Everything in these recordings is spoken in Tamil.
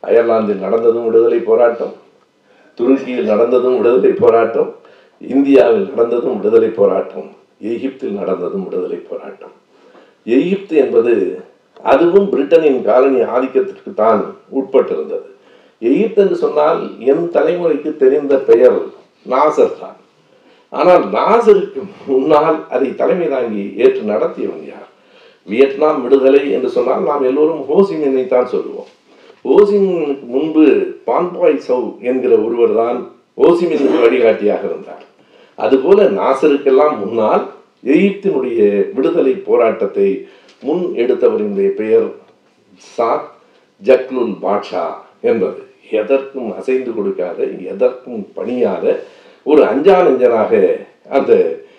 அயர்லாந்தில் நடந்ததும் விடுதலை போராட்டம், துருக்கியில் நடந்ததும் விடுதலை போராட்டம், இந்தியாவில் நடந்ததும் விடுதலை போராட்டம், எகிப்தில் நடந்ததும் விடுதலை போராட்டம். எகிப்து என்பது அதுவும் பிரிட்டனின் காலனி ஆதிக்கத்திற்கு தான் உட்பட்டிருந்தது. எகிப்து என்று சொன்னால் என் தலைமுறைக்கு தெரிந்த பெயர் நாசர் தான். ஆனால் நாசருக்கு முன்னால் அதை தலைமை தாங்கி ஏற்று நடத்தியவன் யார்? வியட்நாம் விடுதலை என்று சொன்னால் நாம் எல்லோரும் ஹோசிமினை தான் சொல்லுவோம். ஹோசிமினுக்கு முன்பு பான்பாய் சௌ என்கிற ஒருவர் தான் ஹோசிமினுக்கு வழிகாட்டியாக இருந்தார். அதுபோல நாசருக்கெல்லாம் முன்னால் எகிப்தினுடைய விடுதலை போராட்டத்தை முன் எடுத்தவரினுடைய பெயர் சாத் ஜக்லுல் பாட்ஷா என்பது. எதற்கும் அசைந்து கொடுக்காத, எதற்கும் பணியாத ஒரு அஞ்சா நெஞ்சனாக அந்த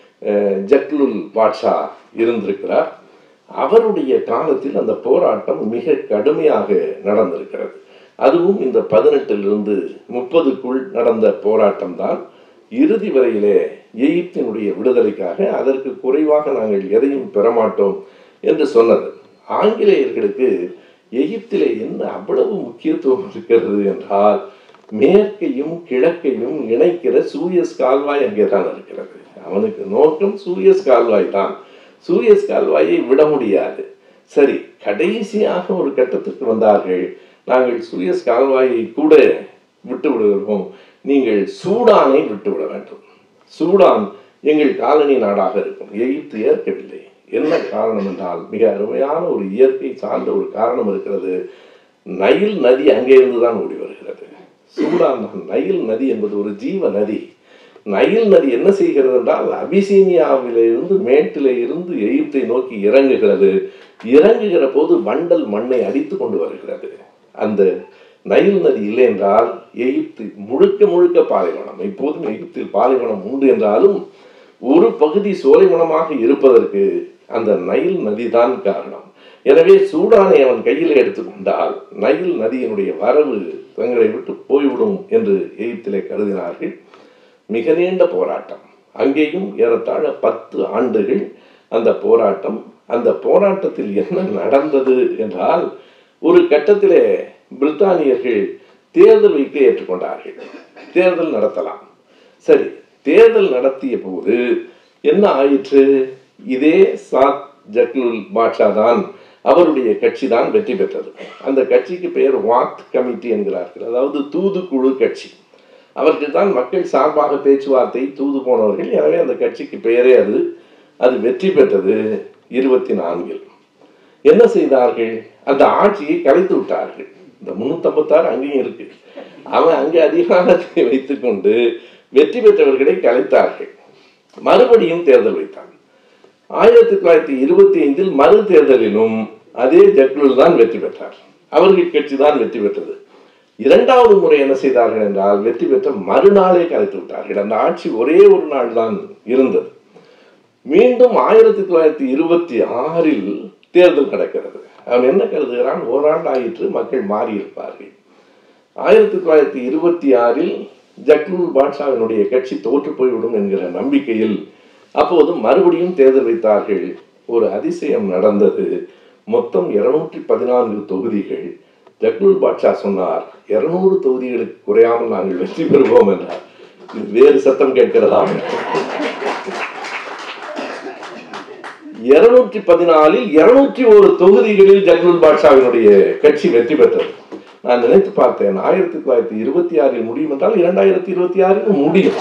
ஜக்லுல் பாட்ஷா இருந்திருக்கிறார். அவருடைய காலத்தில் அந்த போராட்டம் மிக கடுமையாக நடந்திருக்கிறது. அதுவும் இந்த 18லிருந்து 30க்குள் நடந்த போராட்டம் தான் இறுதி வரையிலே எகிப்தினுடைய விடுதலைக்காக அதற்கு குறைவாக நாங்கள் எதையும் பெறமாட்டோம் என்று சொன்னது. ஆங்கிலேயர்களுக்கு எகிப்திலே என்ன அவ்வளவு முக்கியத்துவம் இருக்கிறது என்றால், மேற்கையும் கிழக்கையும் இணைக்கிற சூயஸ் கால்வாய் அங்கே தான் இருக்கிறது. அவனுக்கு நோக்கம் சூயஸ் கால்வாய் தான். சூயஸ் கால்வாயை விட முடியாது. சரி, கடைசியாக ஒரு கட்டத்திற்கு வந்தார்கள். நாங்கள் சூயஸ் கால்வாயை கூட விட்டு விடுகிறோம், நீங்கள் சூடானை விட்டுவிட வேண்டும். சூடான் எங்கள் காலனி நாடாக இருக்கும். எகிப்து ஏற்கவில்லை. என்ன காரணம் என்றால், மிக அருமையான ஒரு இயற்கை சார்ந்த ஒரு காரணம் இருக்கிறது. நைல் நதி அங்கே இருந்துதான் ஓடி வருகிறது. சூடான் நைல் நதி என்பது ஒரு ஜீவ நதி. நைல் நதி என்ன செய்கிறது என்றால், அபிசீனியாவிலிருந்து மேட்டிலே இருந்து எகிப்தை நோக்கி இறங்குகிறது. இறங்குகிற போது வண்டல் மண்ணை அடித்து கொண்டு வருகிறது. அந்த நைல் நதி இல்லை என்றால் எகிப்து முழுக்க முழுக்க பாலைவனம். இப்போதும் எகிப்தில் பாலைவனம் உண்டு என்றாலும் ஒரு பகுதி சோலைவனமாக இருப்பதற்கு அந்த நைல் நதி தான் காரணம். எனவே சூடானை அவன் கையில் எடுத்துக்கொண்டால் நைல் நதியினுடைய வரவு தங்களை விட்டு போய்விடும் என்று எகிப்திலே கருதினார்கள். மிக நீண்ட போராட்டம். அங்கேயும் ஏறத்தாழ 10 ஆண்டுகள் அந்த போராட்டம். அந்த போராட்டத்தில் என்ன நடந்தது என்றால், ஒரு கட்டத்திலே பிரித்தானியர்கள் தேர்தல் வைக்க ஏற்றுக்கொண்டார்கள். தேர்தல் நடத்தலாம். சரி, தேர்தல் நடத்திய போது என்ன ஆயிற்று? இதே சாத் ஜக்லுல் பாட்ஷா தான், அவருடைய கட்சி தான் வெற்றி பெற்றது. அந்த கட்சிக்கு பெயர் வாக்த் கமிட்டி என்கிறார்கள், அதாவது தூதுக்குழு கட்சி. அவர்கள் தான் மக்கள் சார்பாக பேச்சுவார்த்தை தூது போனவர்கள். எனவே அந்த கட்சிக்கு பெயரே அது வெற்றி பெற்றது. 24 என்ன செய்தார்கள்? அந்த ஆட்சியை கலைத்து விட்டார்கள். இந்த 356 அங்கேயும் இருக்கு. அவன் அங்கே அதிகாரத்தை வைத்துக்கொண்டு வெற்றி பெற்றவர்களை கலைத்தார்கள். மறுபடியும் தேர்தல் வைத்தான். 1925 மறு தேர்தலிலும் அதே ஜக்லுல் தான் வெற்றி பெற்றார். அவர்கள் கட்சி தான் வெற்றி பெற்றது. 2வது முறை என்ன செய்தார்கள் என்றால், வெற்றி பெற்ற மறுநாளே கலைத்து விட்டார்கள். அந்த ஆட்சி ஒரே ஒரு நாள் தான் இருந்தது. மீண்டும் 1926 தேர்தல் நடக்கிறது. அவன் என்ன கருதுகிறான்? ஓராண்டு ஆயிற்று, மக்கள் மாறி இருப்பார்கள். 1926 ஜக்லுல் பாட்ஷாவினுடைய கட்சி தோற்று போய்விடும் என்கிற நம்பிக்கையில் அப்போது மறுபடியும் தேர்தல் வைத்தார்கள். ஒரு அதிசயம் நடந்தது. மொத்தம் 214 தொகுதிகள். ஜக்லுல் பாட்ஷா சொன்னார், 200 தொகுதிகளுக்கு குறையாமல் நாங்கள் வெற்றி பெறுவோம் என்றார். வேறு சத்தம் கேட்கிறதா? 214 201 தொகுதிகளில் ஜக்லுல் பாட்ஷாவினுடைய கட்சி வெற்றி பெற்றது. நான் நினைத்து பார்த்தேன், 1926 முடியும் என்றால் 2026 முடியும்.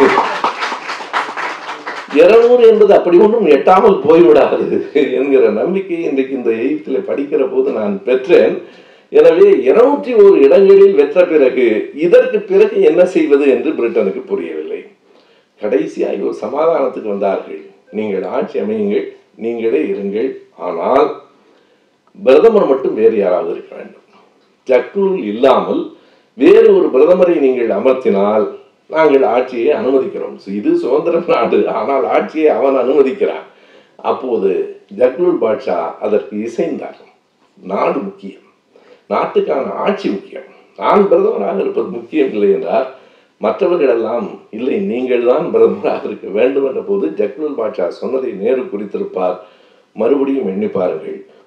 200 என்பது அப்படி ஒன்றும் எட்டாமல் போய்விடாது என்கிற நம்பிக்கை இன்றைக்கு இந்த எகிப்தில் படிக்கிற போது நான் பெற்றேன். எனவே 201 இடங்களில் வென்ற பிறகு இதற்கு பிறகு என்ன செய்வது என்று பிரிட்டனுக்கு புரியவில்லை. கடைசியாக ஒரு சமாதானத்துக்கு வந்தார்கள். நீங்கள் ஆட்சி அமையுங்கள், நீங்களே இருங்கள், ஆனால் பிரதமர் மட்டும் வேறு யாராவது இருக்க வேண்டும். ஜக்லுல் இல்லாமல் வேறு ஒரு பிரதமரை நீங்கள் அமர்த்தினால் நாங்கள் ஆட்சியை அனுமதிக்கிறோம். இது சுதந்திர நாடு, ஆனால் ஆட்சியை அவன் அனுமதிக்கிறான். அப்போது ஜக்லுல் பாட்ஷா அதற்கு இசைந்தார். நாடு முக்கியம், நாட்டுக்கான ஆட்சி முக்கியம், நான் பிரதமராக இருப்பது முக்கியம் இல்லை என்றார். மற்றவர்களெல்லாம் இல்லை, நீங்கள் தான் பிரதமராக இருக்க வேண்டும் என்ற போது ஜக்லுல் பாட்ஷா சொன்னதை நேரு குறித்திருப்பார். மறுபடியும் எண்ணி பாருங்கள்,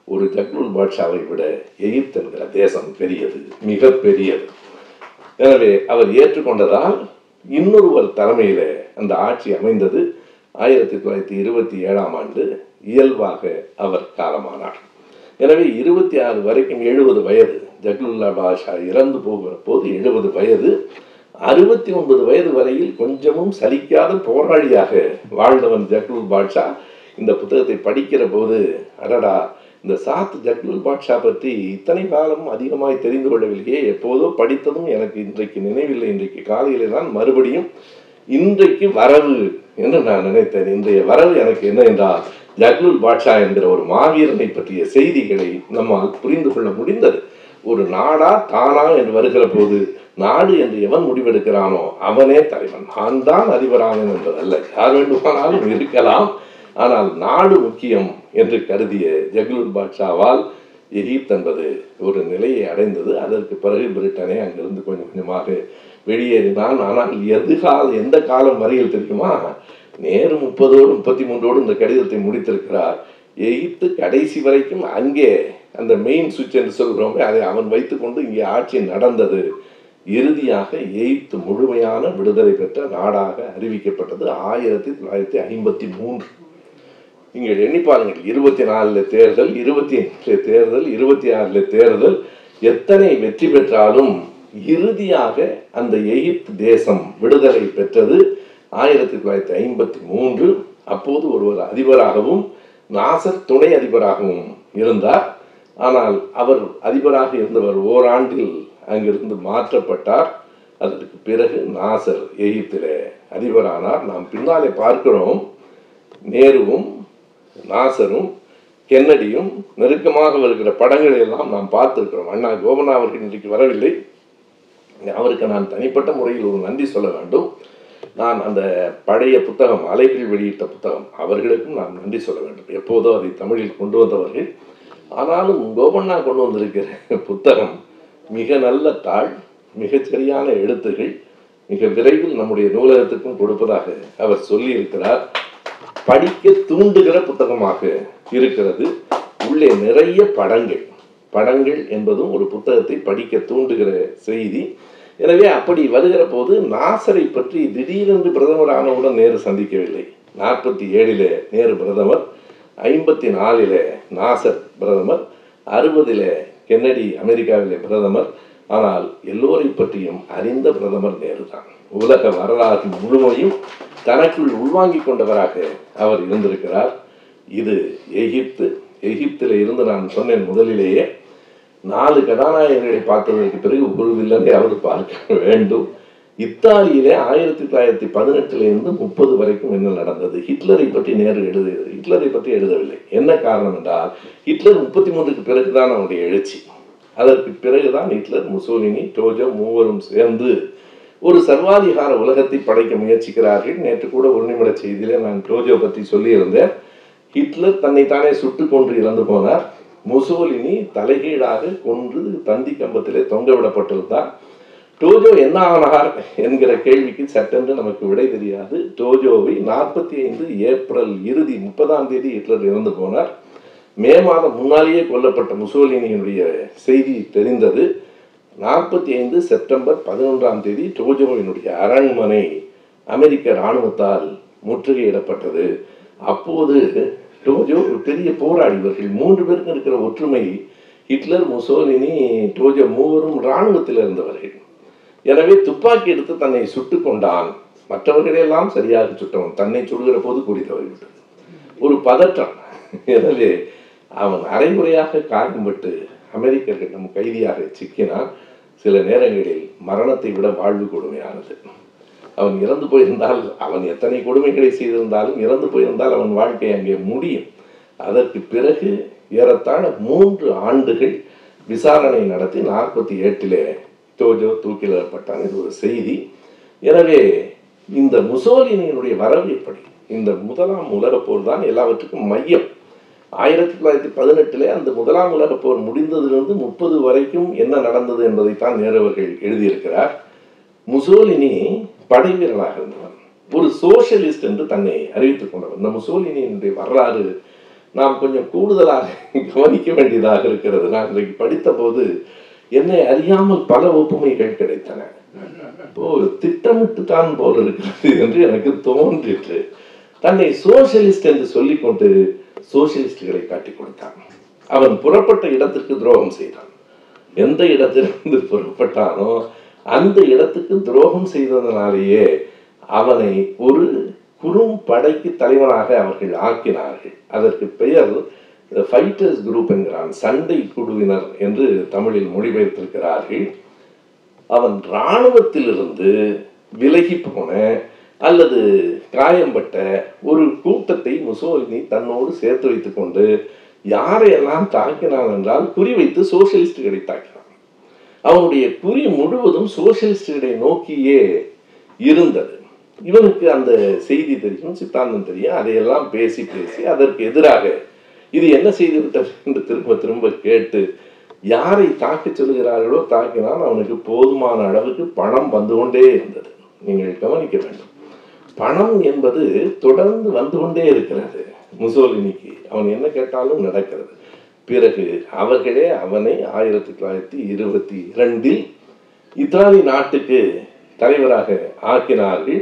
ஒரு ஜக்லுல் பாட்ஷாவை விட எகிப்து என்கிற தேசம் பெரியது, மிக பெரியது. எனவே அவர் ஏற்றுக்கொண்டதால் இன்னொருவர் தலைமையில அந்த ஆட்சி அமைந்தது. 1927ஆம் ஆண்டு இயல்பாக அவர் காலமானார். எனவே 26 வரைக்கும் 70 வயது, ஜக்லுல்லா பாஷா இறந்து போகிற போது 70 வயது. 69 வயது வரையில் கொஞ்சமும் சலிக்காத போராளியாக வாழ்ந்தவன் ஜக்லுல் பாட்ஷா. இந்த புத்தகத்தை படிக்கிற போது அடடா, இந்த சாத் ஜக்லுல் பாட்ஷா பற்றி இத்தனை காலம் அதிகமாய் தெரிந்து கொள்ளவில்லையே, எப்போதோ படித்ததும் எனக்கு இன்றைக்கு நினைவில்லை, இன்றைக்கு காலையிலே தான் மறுபடியும் இன்றைக்கு வரவு என்று நான் நினைத்தேன். இன்றைய வரவு எனக்கு என்ன என்றால், ஜக்லுல் பாட்ஷா என்கிற ஒரு மாவீரனை பற்றிய செய்திகளை நம்மால் புரிந்து கொள்ள முடிந்தது. ஒரு நாடா தானா என்று வருகிற போது, நாடு என்று எவன் முடிவெடுக்கிறானோ அவனே தலைவன், நான் தான் அதிபரானேன் என்பதல்ல, யார் வேண்டுமானாலும் இருக்கலாம், ஆனால் நாடு முக்கியம் என்று கருதிய ஜக்லுல் பாட்ஷாவால் எகிப்து என்பது ஒரு நிலையை அடைந்தது. அதற்கு பிறகு பிரிட்டனே அங்கிருந்து கொஞ்சம் கொஞ்சமாக வெளியேறினான். ஆனால் எந்த காலம் வரையில் தெரியுமா? நேரு 30ஓடு 33ஓடு இந்த கடிதத்தை முடித்திருக்கிறார். எகிப்து கடைசி வரைக்கும் அங்கே அந்த மெயின் சுவிட்ச் என்று சொல்கிறோமே, அதை அவன் வைத்துக்கொண்டு இங்கே ஆட்சி நடந்தது. இறுதியாக எகிப்து முழுமையான விடுதலை பெற்ற நாடாக அறிவிக்கப்பட்டது 1953. நீங்கள் எண்ணி பாருங்கள், 24 தேர்தல், 25 தேர்தல், 26 தேர்தல், எத்தனை வெற்றி பெற்றாலும் இறுதியாக அந்த எகிப்து தேசம் விடுதலை பெற்றது 1953. அப்போது ஒருவர் அதிபராகவும் நாசர் துணை அதிபராகவும் இருந்தார். ஆனால் அவர் அதிபராக இருந்தவர் ஓராண்டில் அங்கிருந்து மாற்றப்பட்டார். அதற்கு பிறகு நாசர் எகிப்திலே அதிபரானார். நாம் பின்னாலே பார்க்கிறோம், நேருவும் நாசரும் கென்னடியும் நெருக்கமாக வருகிற படங்களை எல்லாம் நாம் பார்த்திருக்கிறோம். அண்ணா கோபனா அவர்கள் இன்றைக்கு வரவில்லை, அவருக்கு நான் தனிப்பட்ட முறையில் ஒரு நன்றி சொல்ல வேண்டும். நான் அந்த பழைய புத்தகம், அலைகள் வெளியிட்ட புத்தகம், அவர்களுக்கும் நான் நன்றி சொல்ல வேண்டும். எப்போதோ அதை தமிழில் கொண்டு வந்தவர்கள். ஆனாலும் கோபண்ணா கொண்டு வந்திருக்கிற புத்தகம் மிக நல்ல தாள், மிகச்சரியான எழுத்துகள், மிக விரைவில் நம்முடைய நூலகத்துக்கும் கொடுப்பதாக அவர் சொல்லி இருக்கிறார். படிக்க தூண்டுகிற புத்தகமாக இருக்கிறது. உள்ளே நிறைய படங்கள் என்பதும் ஒரு புத்தகத்தை படிக்க தூண்டுகிற செய்தி. எனவே அப்படி வருகிற போது நாசரை பற்றி திடீரென்று பிரதமர் ஆனவுடன் நேரு சந்திக்கவில்லை. 47 நேரு பிரதமர், 54 நாசர் பிரதமர், 60 கென்னடி அமெரிக்காவிலே பிரதமர். ஆனால் எல்லோரை பற்றியும் அறிந்த பிரதமர் நேரு தான். உலக வரலாறு முழுமையும் தனக்குள் உள்வாங்கிக் கொண்டவராக அவர் இருந்திருக்கிறார். இது எகிப்தில் இருந்து நான் சொன்னேன் முதலிலேயே, 4 கதாநாயகர்களை பார்த்ததற்கு பிறகு ஒரு வில்லனை அவர் பார்க்க வேண்டும். இத்தாலியிலே 1918 30 வரைக்கும் என்ன நடந்தது? ஹிட்லரை பற்றி நேரு ஹிட்லரை பற்றி எழுதவில்லை. என்ன காரணம் என்றால், ஹிட்லர் 33க்கு பிறகுதான் அவனுடைய எழுச்சி. அதற்கு பிறகுதான் ஹிட்லர், முசோலினி, டோஜோ மூவரும் சேர்ந்து ஒரு சர்வாதிகார உலகத்தை படைக்க முயற்சிக்கிறார்கள். நேற்று கூட ஒரு நிமிட செய்தியிலே நான் டோஜோ பற்றி சொல்லியிருந்தேன். ஹிட்லர் தன்னைத்தானே சுட்டு கொன்று இறந்து போனார். முசோலினி தலைகீழாக கொன்று தந்தி கம்பத்திலே தொங்க விடப்பட்டிருந்தார். டோஜோ என்ன ஆனார் என்கிற கேள்விக்கு சட்டென்று நமக்கு விடை தெரியாது. டோஜோவை 45 ஏப்ரல் இறுதி 30ஆம் தேதி ஹிட்லர் இறந்து போனார். மே மாதம் முன்னாலேயே கொல்லப்பட்ட முசோலினியினுடைய செய்தி தெரிந்தது. 45 செப்டம்பர் 11ஆம் தேதி டோஜோவினுடைய அரண்மனை அமெரிக்க இராணுவத்தால் முற்றுகையிடப்பட்டது. அப்போது டோஜோ ஒரு பெரிய போராடி. இவர்கள் 3 பேருக்கு இருக்கிற ஒற்றுமை, ஹிட்லர், முசோலினி, டோஜோ மூவரும் இராணுவத்தில் இருந்தவர்கள். எனவே துப்பாக்கி எடுத்து தன்னை சுட்டு கொண்டான். மற்றவர்களெல்லாம் சரியாக சுட்டவன், தன்னை சுடுகிற போது குறித்தவர்கள் ஒரு பதற்றம். எனவே அவன் அரைமுறையாக காயம்பட்டு அமெரிக்கர்களிடம் கைதியாக சிக்கினான். சில நேரங்களில் மரணத்தை விட வாழ்வு கொடுமையானது. அவன் இறந்து போயிருந்தால், அவன் எத்தனை கொடுமைகளை செய்திருந்தாலும் இறந்து போயிருந்தால் அவன் வாழ்க்கை அங்கே முடியும். அதற்கு பிறகு ஏறத்தாழ 3 ஆண்டுகள் விசாரணை நடத்தி 48 டோஜோ தூக்கிலிடப்பட்டான். இது ஒரு செய்தி. எனவே இந்த முசோலினியினுடைய வரவு எப்படி? இந்த முதலாம் உலகப் போர் தான் எல்லாவற்றுக்கும் மையம். 1918 அந்த முதலாம் உலகப் போர் முடிந்ததிலிருந்து 30 வரைக்கும் என்ன நடந்தது என்பதைத்தான் நேரு அவர்கள் எழுதியிருக்கிறார். முசோலினி படை வீரனாக இருந்தவன், ஒரு சோசியலிஸ்ட் என்று தன்னை அறிவித்துக் கொண்டவன். இந்த முசோலினியினுடைய வரலாறு நாம் கொஞ்சம் கூடுதலாக கவனிக்க வேண்டியதாக இருக்கிறது. நான் இன்றைக்கு படித்த போது என்னை அறியாமல் பல ஒப்புமைகள் கிடைத்தன. இப்போ திட்டமிட்டு தான் போல இருக்கிறது என்று எனக்கு தோன்றிற்று. தன்னை சோசியலிஸ்ட் என்று சொல்லிக்கொண்டு சோசியலிஸ்டுகளை காட்டிக் கொடுத்தான். அவன் புறப்பட்ட இடத்திற்கு துரோகம் செய்தான். எந்த இடத்திலிருந்து புறப்பட்டானோ அந்த இடத்துக்கு துரோகம் செய்ததனாலேயே அவனை ஒரு குறும் படைக்கு தலைவனாக அவர்கள் ஆக்கினார்கள். அதற்கு பெயர் ஃபைட்டர்ஸ் குரூப் என்கிறான், சண்டை குழுவினர் என்று தமிழில் மொழிபெயர்த்திருக்கிறார்கள். அவன் இராணுவத்திலிருந்து விலகி போன அல்லது காயம்பட்ட ஒரு கூட்டத்தை முசோலினி தன்னோடு சேர்த்து வைத்துக் கொண்டு யாரையெல்லாம் தாக்கினான் என்றால் குறிவைத்து சோசியலிஸ்டுகளை தாக்கினான். அவனுடைய குறி முழுவதும் சோசியலிஸ்டுகளை நோக்கியே இருந்தது. இவனுக்கு அந்த செய்தி தெரியும், சித்தாந்தம் தெரியும். அதையெல்லாம் பேசி பேசி அதற்கு எதிராக இது என்ன செய்து விட்டது என்று திரும்ப திரும்ப கேட்டு யாரை தாக்க சொல்கிறார்களோ தாக்கினால் அவனுக்கு போதுமான அளவுக்கு பணம் வந்து கொண்டே இருந்தது. நீங்கள் கவனிக்க வேண்டும், பணம் என்பது தொடர்ந்து வந்து கொண்டே இருக்கிறது முசோலினிக்கு. அவன் என்ன கேட்டாலும் நடக்கிறது. பிறகு அவர்களே அவனை 1922 இத்தாலி நாட்டுக்கு தலைவராக ஆக்கினார்கள்.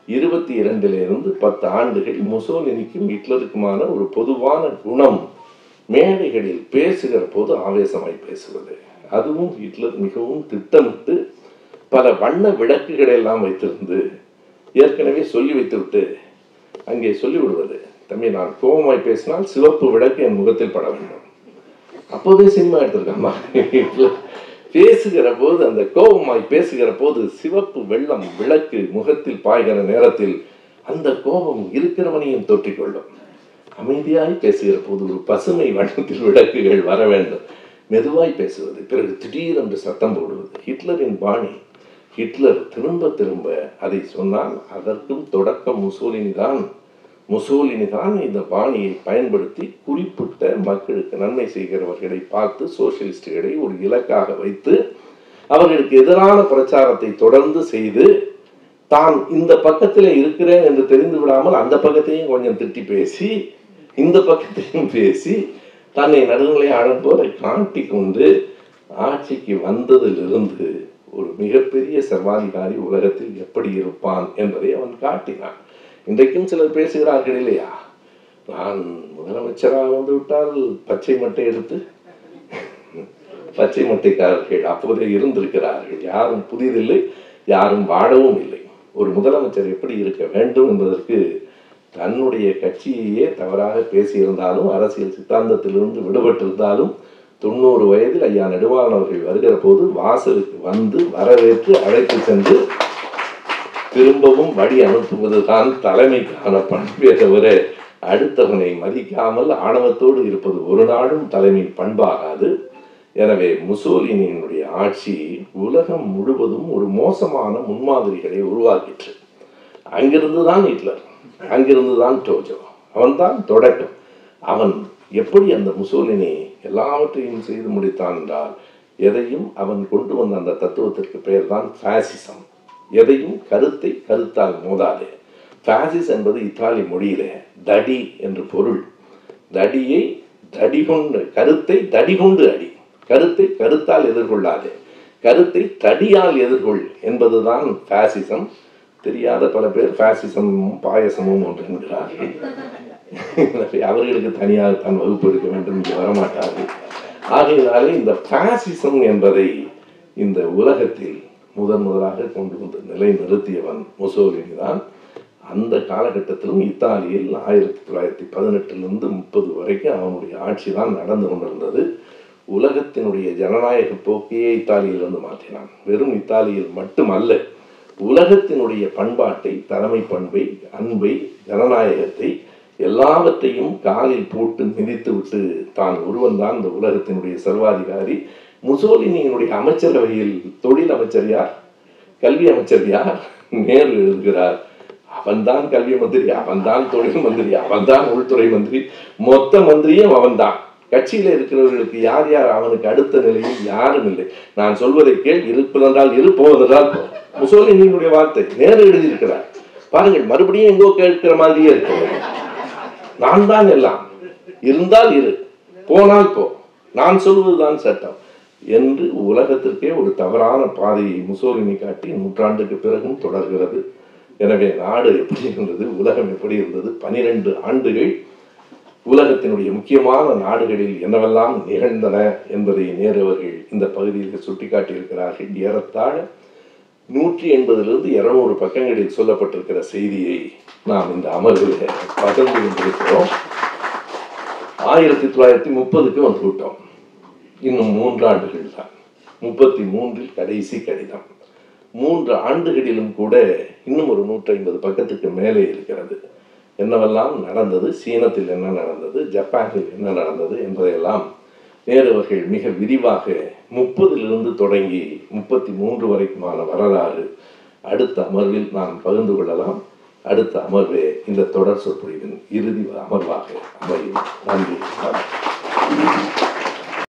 22 10 ஆண்டுகள் முசோலினிக்கும் ஹிட்லருக்குமான ஒரு பொதுவான குணம் மேடைகளில் பேசுகிற போது ஆவேசமாய் பேசுவது. அதுவும் ஹிட்லர் மிகவும் திட்டமிட்டு பல வண்ண விளக்குகளை எல்லாம் வைத்திருந்து ஏற்கனவே சொல்லி வைத்துவிட்டு அங்கே சொல்லிவிடுவது, தம்பி நான் கோபமாய் பேசினால் சிவப்பு விளக்கு என் முகத்தில் பட வேண்டும். அப்போதே சினிமா எடுத்திருக்காமா. பேசுகிற போது அந்த கோபமாய் பேசுகிற போது சிவப்பு வெள்ளம் விளக்கு முகத்தில் பாய்கிற நேரத்தில் அந்த கோபம் இருக்கிறவனையும் தொற்றிக்கொள்ளும். அமைதியாய் பேசுகிற போது ஒரு பசுமை வண்ணத்தில் விளக்குகள் வர வேண்டும். மெதுவாய் பேசுவது, பிறகு திடீரென்று சத்தம் போடுவது ஹிட்லரின் பாணி. ஹிட்லர் திரும்ப திரும்ப அதை சொன்னால் அதற்கும் தொடக்கம் முசோலினி தான் இந்த பாணியை பயன்படுத்தி குறிப்பிட்ட மக்களுக்கு நன்மை செய்கிறவர்களை பார்த்து சோசியலிஸ்டுகளை ஒரு இலக்காக வைத்து அவர்களுக்கு எதிரான பிரச்சாரத்தை தொடர்ந்து செய்து தான் இந்த பக்கத்தில் இருக்கிறேன் என்று தெரிந்து விடாமல் அந்த பக்கத்தையும் கொஞ்சம் திட்டி பேசி இந்த பக்கத்தையும் பேசி தன்னை நடுநிலையாளர் போல காட்டி கொண்டு ஆட்சிக்கு வந்ததிலிருந்து ஒரு மிகப்பெரிய சர்வாதிகாரி உலகத்தில் எப்படி இருப்பான் என்பதை அவன் காட்டினான். இன்றைக்கும் சிலர் பேசுகிறார்கள் இல்லையா, நான் முதலமைச்சராக வந்து விட்டால் பச்சை மட்டை எடுத்து பச்சை மட்டைக்காரர்கள் அப்போதே இருந்திருக்கிறார்கள். யாரும் புதிதில்லை, யாரும் வாழவும் இல்லை. ஒரு முதலமைச்சர் எப்படி இருக்க வேண்டும் என்பதற்கு தன்னுடைய கட்சியையே தவறாக பேசியிருந்தாலும் அரசியல் சித்தாந்தத்திலிருந்து விடுபட்டிருந்தாலும் 90 வயதில் ஐயா நெடுமாறன் அவர்கள் வருகிற போது வாசலுக்கு வந்து வரவேற்று அழைத்து சென்று திரும்பவும் வழி அனுப்புவதுதான் தலைமைக்கான பண்பே தவிர அடுத்தவனை மதிக்காமல் ஆணவத்தோடு இருப்பது ஒரு நாளும் தலைமை பண்பாகாது. எனவே முசோலினியினுடைய ஆட்சி உலகம் முழுவதும் ஒரு மோசமான முன்மாதிரிகளை உருவாக்கிற்று. அங்கிருந்துதான் ஹிட்லர், அங்கிருந்துதான் டோஜோ, அவன்தான் தொடக்கம். அவன் எப்படி அந்த முசோலினி எல்லாவற்றையும் செய்து முடித்தான் என்றால் எதையும் அவன் கொண்டு வந்த அந்த தத்துவத்திற்கு பெயர் தான் பாசிசம். எதையும் கருத்தை கருத்தால் மோதாதே. பாசிஸ் என்பது இத்தாலி மொழியிலே தடி என்று பொருள். தடியை தடி கொண்டு, கருத்தை தடி கொண்டு அடி, கருத்தை கருத்தால் எதிர்கொள்ளாதே, கருத்தை தடியால் எதிர்கொள் என்பதுதான் பாசிசம். தெரியாத பல பேர் பாசிசமும் பாயசமும் ஒன்று என்கிறார்கள். அவர்களுக்கு தனியாக தான் வகுப்பு எடுக்க வேண்டும் என்று வரமாட்டார்கள். ஆகையினாலே இந்த பாசிசம் என்பதை இந்த உலகத்தில் முதலாக கொண்டு வந்து நிலை நிறுத்தியவன் முசோலினி தான். அந்த காலகட்டத்திலும் இத்தாலியில் 1918 30 வரைக்கும் அவனுடைய ஆட்சி தான் நடந்து கொண்டிருந்தது. உலகத்தினுடைய ஜனநாயக போக்கையே இத்தாலியிலிருந்து மாற்றினான். வெறும் இத்தாலியில் மட்டுமல்ல, உலகத்தினுடைய பண்பாட்டை, தலைமை பண்பை, அன்பை, ஜனநாயகத்தை எல்லாவற்றையும் காலில் போட்டு மிதித்து விட்டு தான் ஒருவன் தான் இந்த உலகத்தினுடைய சர்வாதிகாரி. முசோலினியினுடைய அமைச்சரவையில் தொழில் அமைச்சர் யார், கல்வி அமைச்சர் யார்? நேரு எழுதுகிறார், அவன்தான் கல்வி மந்திரி, அவன்தான் தொழில் மந்திரி, அவன்தான் உள்துறை மந்திரி, மொத்த மந்திரியும் அவன்தான். கட்சியில இருக்கிறவர்களுக்கு யார் யார் அவனுக்கு அடுத்த நிலையில் யாரும் இல்லை. நான் சொல்வதை கேள், இருப்பதென்றால் இரு, போவதென்றால் போ. முசோலினியினுடைய வார்த்தை நேரு எழுதியிருக்கிறார். பாருங்கள், மறுபடியும் எங்கோ கேட்கிற மாதிரியே இருக்கிறது. நான் தான் எல்லாம், இருந்தால் இரு, போனால் போ, நான் சொல்வதுதான் சட்டம் என்று உலகத்திற்கே ஒரு தவறான பாதையை முசோலினி காட்டி நூற்றாண்டுக்கு பிறகும் தொடர்கிறது. எனவே நாடு எப்படி இருந்தது, உலகம் எப்படி இருந்தது, 12 ஆண்டுகள் உலகத்தினுடைய முக்கியமான நாடுகளில் என்னவெல்லாம் நிகழ்ந்தன என்பதை நேரு அவர்கள் இந்த பகுதியில் சுட்டிக்காட்டியிருக்கிறார்கள். ஏறத்தாழ 180 200 பக்கங்களில் சொல்லப்பட்டிருக்கிற செய்தியை நாம் இந்த அமர்வில் பகிர்ந்து கொண்டிருக்கிறோம். 1930க்கு வந்துவிட்டோம். இன்னும் 3 ஆண்டுகள் தான். 33 கடைசி கடிதம். 3 ஆண்டுகளிலும் கூட இன்னும் ஒரு 150 பக்கத்துக்கு மேலே இருக்கிறது. என்னவெல்லாம் நடந்தது, சீனத்தில் என்ன நடந்தது, ஜப்பானில் என்ன நடந்தது என்பதையெல்லாம் நேரு அவர்கள் மிக விரிவாக 30லிருந்து தொடங்கி 33 வரைக்குமான வரலாறு அடுத்த அமர்வில் நாம் பகிர்ந்து கொள்ளலாம். அடுத்த அமர்வே இந்த தொடர் சொற்பொழிவின் இறுதி அமர்வாக அமையும். நன்றி.